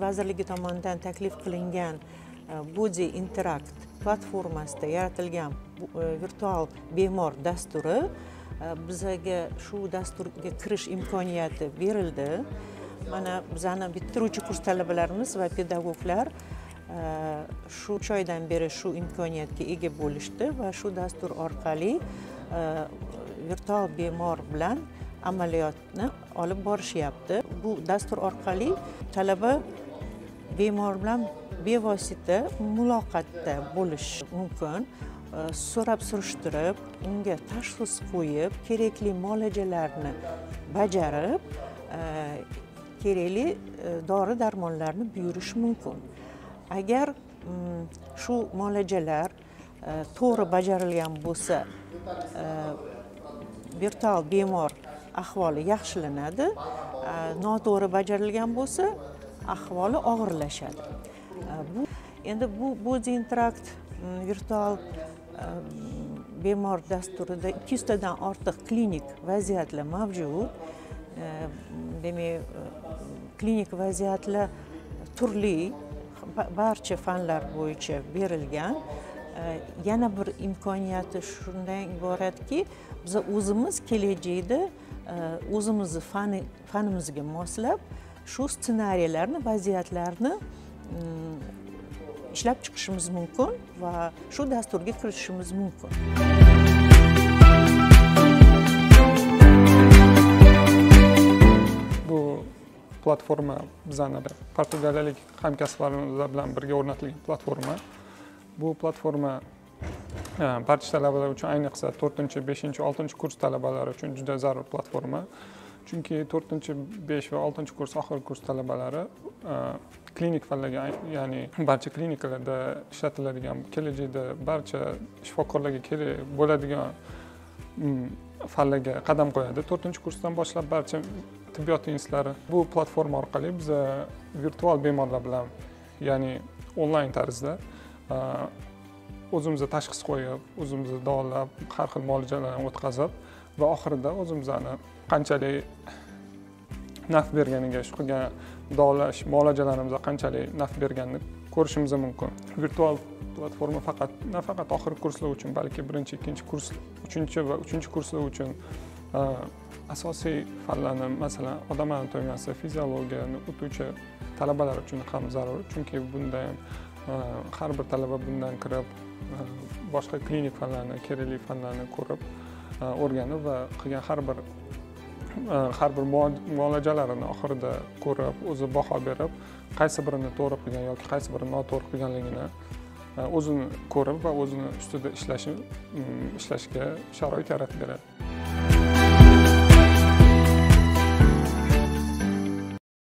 vazirligi tomonidan taklif qilingan Body Interact platformasida yaratilgan virtual bemor dasturi bizga shu dasturga kirish imkoniyati berildi. Mana bizani bitiruvchi kurs talabalarimiz va pedagoglar shu 3 oydan beri shu imkoniyatga ega bo'lishdi va shu dastur orqali virtual bemor bilan amaliyotni olib borishyapti. Bu dastur orqali talaba bemor bilan bevosita muloqotda bo'lish mumkin. So'rab surishtirib, unga tashxis qo'yib, kerakli muolajalarni bajarib, kerakli dori-darmonlarni buyurish mumkin. Agar shu muolajalar to'g'ri bajarilgan bo'lsa, virtual bemor ahvoli yaxshilanadi. Noto'g'ri bajarilgan bo'lsa, ahvoli og'irlashadi. Endi bu Body Interact virtual bemor dasturida 200 tadan ortiq klinik vaziyatlar mavjud. Demak, klinik vaziyatlar turli, barcha fanlar bo'yicha berilgan. Yana bir imkoniyati shundan iboratki, biz o'zimiz kelajakda o'zimizni fanimizga moslab shu ssenariylarni, vaziyatlarni ishlab chiqishimiz mumkin va shu dasturga kirishimiz mumkin. Bu platforma bizani portugaliyalik hamkasblarimiz bilan birga o'rnatilgan platforma. Bu platforma barcha talabalar uchun, ayniqsa 4, 5, 6 kurs talabalari uchun juda zarur platforma. Chunki 4, 5 va 6 kurs oxirgi kurs talabalari klinik fanlarga, ya'ni barcha klinikalarda ishlatiladigan, kelajakda barcha shifokorlarga kerak bo'ladigan fanlarga qadam qo'yadi. 4-kursdan boshlab barcha tibbiyot institutlari bu platforma orqali biz virtual bemorlar bilan, ya'ni onlayn tarzda o'zimizni tashxis qo'yib, o'zimizni davolab, har xil muolajalarni o'tkazib va oxirida o'zimizni qanchalik naf berganiga, shu qilgan davolash muolajalarimizga qanchalik naf berganini ko'rishimiz mumkin. Virtual platforma nafaqat oxirgi kurslar uchun, balki 1-2 kurs, 3 va 3-kurslar uchun asosiy fanlarni, masalan, odam anatomiyasi, fiziologiyani o'tuvchi talabalar uchun ham zarur. Chunki bunda har bir talaba bundan kirib, boshqa klinik fanlarni, kerakli fanlarni ko'rib, o'rganib va qilgan har bir muolajalarini oxirida ko'rib, o'zi baho berib, qaysi birini to'g'ri qilgan yoki qaysi birini noto'g'ri qilganligini o'zini ko'rib va o'zini ustida ishlashga sharoit yaratib beradi.